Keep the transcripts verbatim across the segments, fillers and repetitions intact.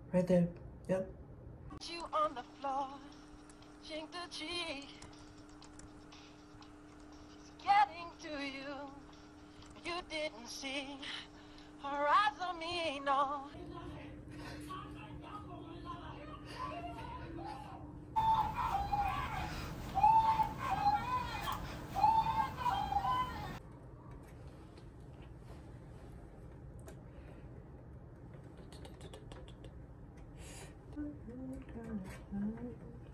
Right there. Yep. You on the floor, cheek to cheek. She's getting to you. You didn't see her eyes on me, no.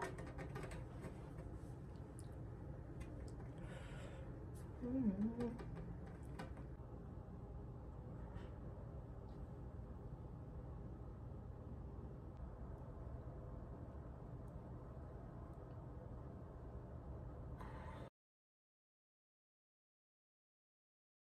Mm-hmm.